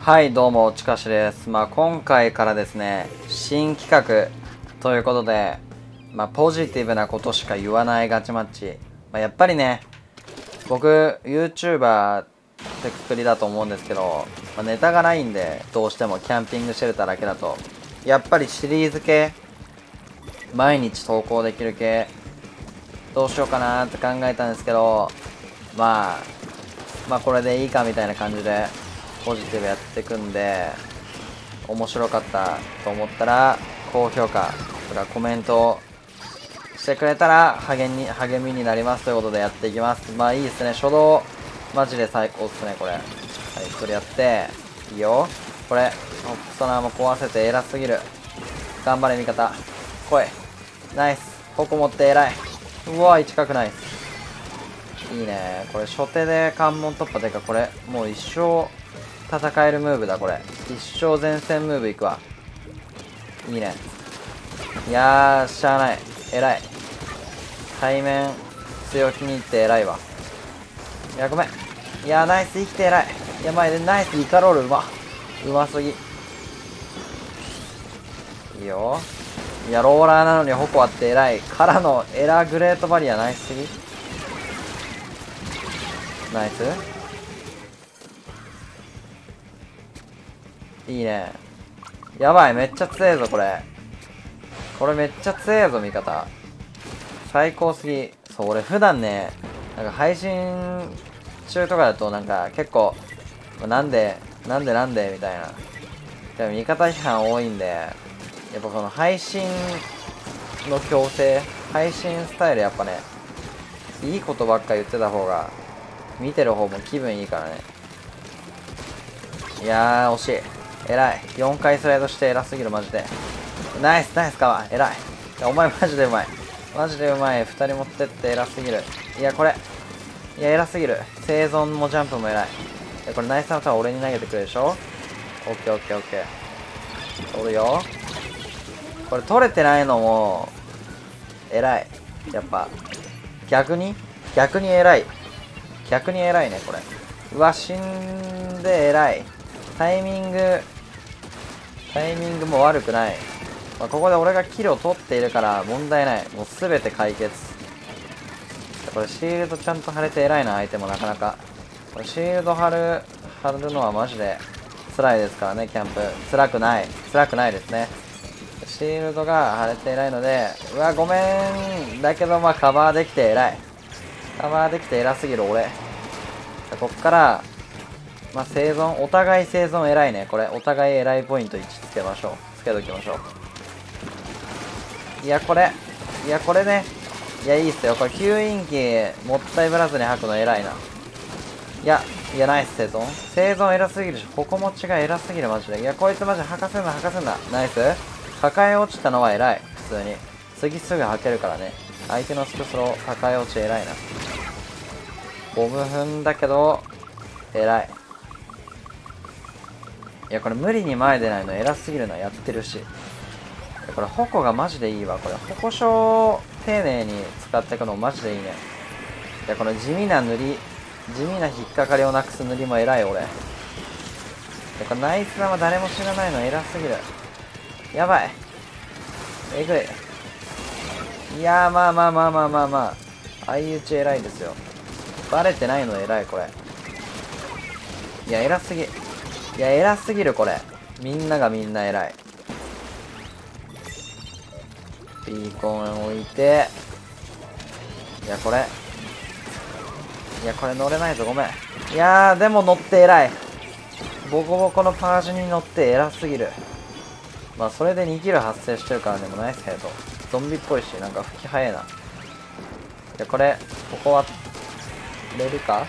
はい、どうも、ちかしです。今回からですね、新企画ということで、ポジティブなことしか言わないガチマッチ。やっぱりね、僕、YouTuber ってくくりだと思うんですけど、ネタがないんで、どうしてもキャンピングシェルターだけだと、やっぱりシリーズ系、毎日投稿できる系、どうしようかなーって考えたんですけど、これでいいかみたいな感じで、ポジティブやっていくんで、面白かったと思ったら高評価とかコメントしてくれたら励みになりますということでやっていきます。いいですね、初動マジで最高っすね。これはい、それやっていいよ。これホップソナーも壊せて偉すぎる。頑張れ味方、来い。ナイス、ここ持って偉い。うわ1角ナイス、いいね。これ初手で関門突破てか、これもう一生戦えるムーブだ。これ一生前線ムーブいくわ。いいね。いやーしゃあない、偉い。対面強気にいって偉いわ。いやごめん、いやナイス生きて偉い。いや前でナイスイカロールうますぎ。いいよ。いやローラーなのに矛あって偉いからのエラーグレートバリアナイスすぎ。ナイス、いいね。やばい、めっちゃ強えぞこれ。これめっちゃ強えぞ味方、最高すぎ。そう、俺普段ね、なんか配信中とかだとなんか結構なんでみたいな、でも味方批判多いんで、やっぱこの配信の強制、配信スタイルやっぱね、いいことばっか言ってた方が見てる方も気分いいからね。いやー惜しい、偉い。4回スライドして偉すぎるマジで。ナイスナイスカワー、偉い。お前マジでうまい、マジでうまい。2人持ってって偉すぎる。いやこれ、いや偉すぎる。生存もジャンプも偉い。これナイスな球俺に投げてくれるでしょ。オッケーオッケーオッケー、取るよ。これ取れてないのも偉い。やっぱ逆に偉い。逆に偉いねこれ。うわ死んで偉い。タイミングも悪くない。ここで俺がキルを取っているから問題ない。もう全て解決。これシールドちゃんと貼れて偉いな。相手もなかなかこれシールド貼るのはマジで辛いですからね。キャンプ辛くないですね。シールドが貼れて偉いので、うわごめんだけどカバーできて偉い。カバーできて偉すぎる俺。こっから生存、お互い生存偉いね。これお互い偉いポイント1つけときましょう。いやこれね、いやいいっすよこれ。吸引機もったいぶらずに吐くの偉いな。いやナイス。生存偉すぎるし、ここ持ちが偉すぎるマジで。いやこいつマジ吐かせんな。ナイス。抱え落ちたのは偉い。普通に次すぐ吐けるからね。相手のスクスロー抱え落ち偉いな。ボム踏んだけど偉い。いやこれ無理に前出ないの偉すぎるな。やってるし、これ矛がマジでいいわ。これ矛章丁寧に使っていくのマジでいいね。いやこの地味な引っかかりをなくす塗りも偉い俺。いやこれナイス玉誰も知らないの偉すぎる。やばい、えぐい。いや相打ち偉いですよ。バレてないの偉いこれ。いや偉すぎるこれ。みんな偉い。ビーコン置いて、いやこれ乗れないぞごめん。いやでも乗って偉い。ボコボコのパージに乗って偉すぎる。それで2キル発生してるからね。もうナイスヘッド。ゾンビっぽいしなんか吹き早いな。いやここはれるか。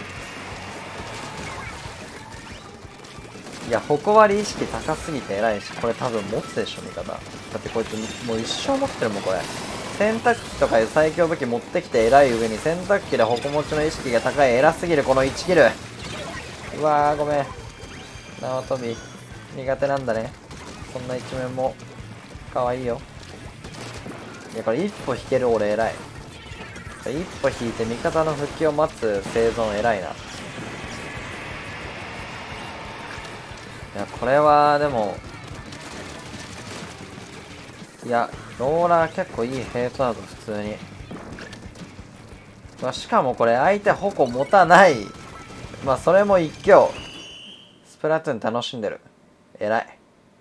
いや矛割り意識高すぎて偉いし、これ多分持つでしょ味方。だってこいつもう一生持ってるもんこれ。洗濯機とかいう最強武器持ってきて偉い上に洗濯機で矛持ちの意識が高い。偉すぎるこの1キル。うわーごめん、縄跳び苦手なんだね。そんな一面も可愛いよ。いやこれ一歩引ける俺偉い。一歩引いて味方の復帰を待つ生存偉いな。 いやこれはでも、いやローラー結構いいヘイトだと普通に。しかもこれ相手矛持たない。まあそれも一興。スプラトゥーン楽しんでる。偉い。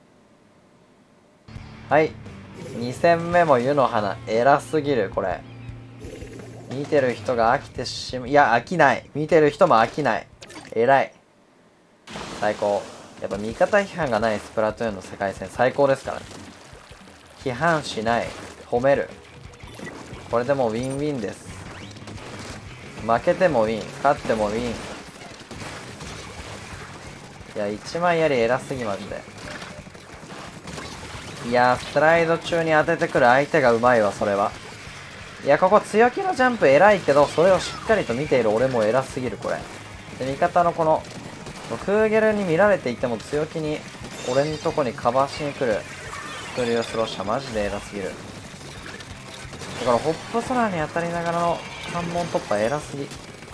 はい、2戦目も湯の花。偉すぎるこれ。見てる人が飽きてしまう。いや飽きない。見てる人も飽きない。偉い。最高。やっぱ味方批判がないスプラトゥーンの世界戦最高ですからね。批判しない、褒める。これでもうウィンウィンです。負けてもウィン、勝ってもウィン。いや1枚やり偉すぎマジで。いやスライド中に当ててくる相手がうまいわそれは。いやここ強気のジャンプ偉いけど、それをしっかりと見ている俺も偉すぎるこれで。味方のこのクーゲルに見られていても強気に俺んとこにカバーしに来るスクリュースロッシャーマジで偉すぎる。だからホップ空に当たりながらの関門突破偉すぎ。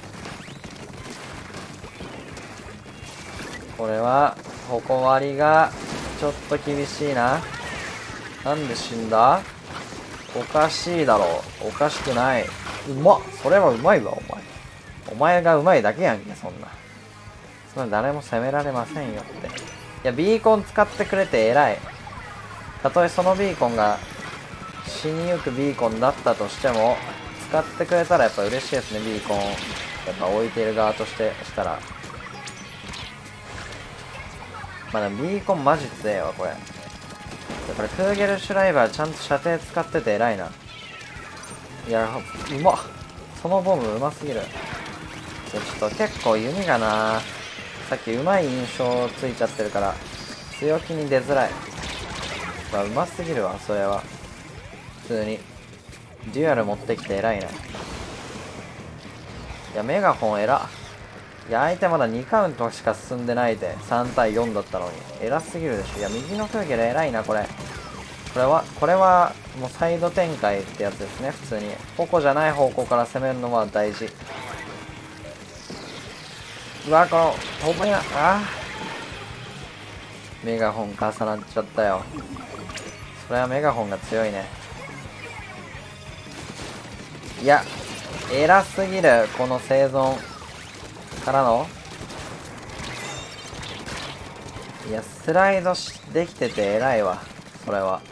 これは矛割りがちょっと厳しいな。なんで死んだ？おかしいだろう。おかしくない。うまっ。それはうまいわお前。お前がうまいだけやんけそんな。そんな誰も責められませんよって。いやビーコン使ってくれて偉い。たとえそのビーコンが死にゆくビーコンだったとしても使ってくれたらやっぱ嬉しいですね。ビーコンやっぱ置いている側としてしたら。まあでもビーコンマジ強えわこれ。これクーゲルシュライバーちゃんと射程使ってて偉いな。いやうまっ。そのボムうますぎる。ちょっと結構弓がな、さっきうまい印象ついちゃってるから強気に出づらい。うますぎるわそれは。普通にデュアル持ってきて偉いな。いやメガホン偉っ。いや相手まだ2カウントしか進んでないで3対4だったのに偉すぎるでしょ。いや右のクーゲル偉いなこれ。これはもうサイド展開ってやつですね。普通に矛じゃない方向から攻めるのは大事。うわこのほんまにメガホン重なっちゃったよ。それはメガホンが強いね。いや偉すぎるこの生存からの。いやスライドできてて偉いわそれは。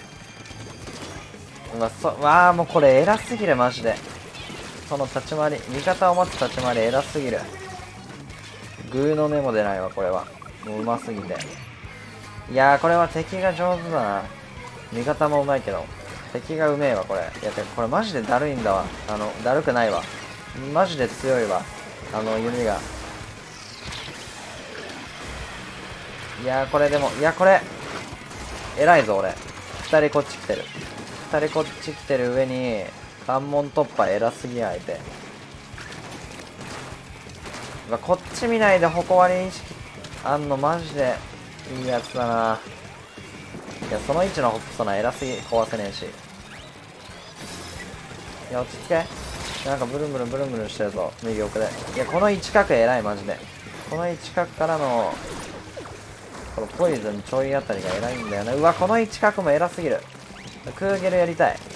もうこれ偉すぎるマジで。その立ち回り、味方を待つ立ち回り偉すぎる。グーの音も出ないわこれは。もううますぎて。いやーこれは敵が上手だな。味方もうまいけど敵がうめえわこれ。いやてかこれマジでだるいんだわ。だるくないわマジで強いわ弓が。いやーこれでもいやこれ偉いぞ俺。2人こっち来てる。2人こっち来てる上に関門突破偉すぎ相手。こっち見ないで矛割り意識あんのマジでいいやつだな。いやその位置のホップソナ偉すぎ。壊せねえし。いや落ち着け。なんかブルンブルンブルンブルンしてるぞ右奥で。いやこの位置角偉いマジで。この位置角からのこのポイズンちょいあたりが偉いんだよね。うわこの位置角も偉すぎる。クーゲルやりたい。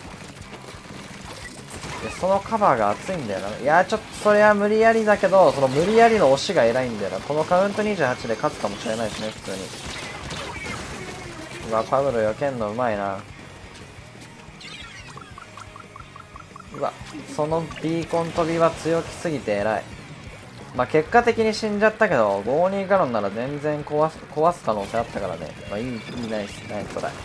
でそのカバーが熱いんだよな。いやちょっとそれは無理やりだけど、その無理やりの押しが偉いんだよな。このカウント28で勝つかもしれないですね普通に。うわパブロ避けんのうまいな。うわそのビーコン飛びは強気すぎて偉い。まあ結果的に死んじゃったけど52ガロンなら全然壊す可能性あったからね。まあいいナイスナイストライ。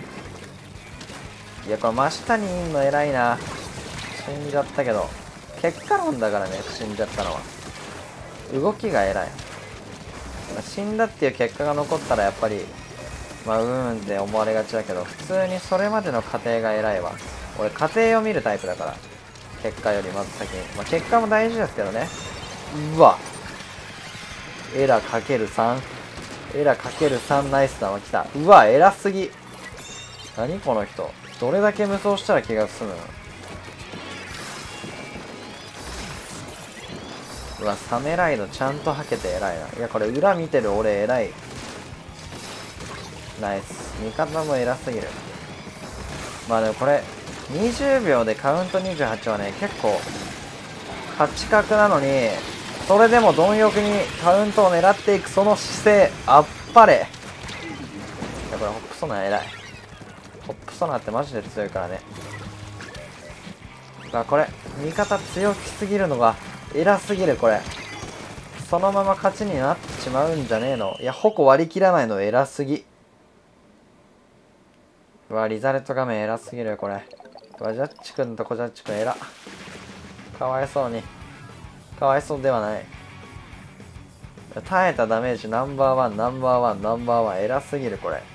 いやこれ真下にいんの偉いな。死んじゃったけど結果論だからね。死んじゃったのは動きが偉い。死んだっていう結果が残ったらやっぱりまあうんって思われがちだけど、普通にそれまでの過程が偉いわ。俺過程を見るタイプだから結果よりまず先に。まあ結果も大事ですけどね。うわエラかける3エラかける3ナイス弾は来た。うわ偉すぎ。何この人どれだけ無双したら気が済むの。うわサメライドちゃんとはけて偉いな。いやこれ裏見てる俺偉い。 ナイス。味方も偉すぎる。まあでもこれ20秒でカウント28はね結構勝ち確なのに、それでも貪欲にカウントを狙っていくその姿勢、あっぱれ。いやこれホップソナー偉い。ホップソナーってマジで強いからね。これ味方強すぎるのが偉すぎる。これそのまま勝ちになってしまうんじゃねえの。いや矛割り切らないの偉すぎ。うわリザルト画面偉すぎるよこれ。うわジャッジ君とコジャッジ君偉。かわいそうに。かわいそうではない。耐えたダメージナンバーワンナンバーワンナンバーワン偉すぎるこれ。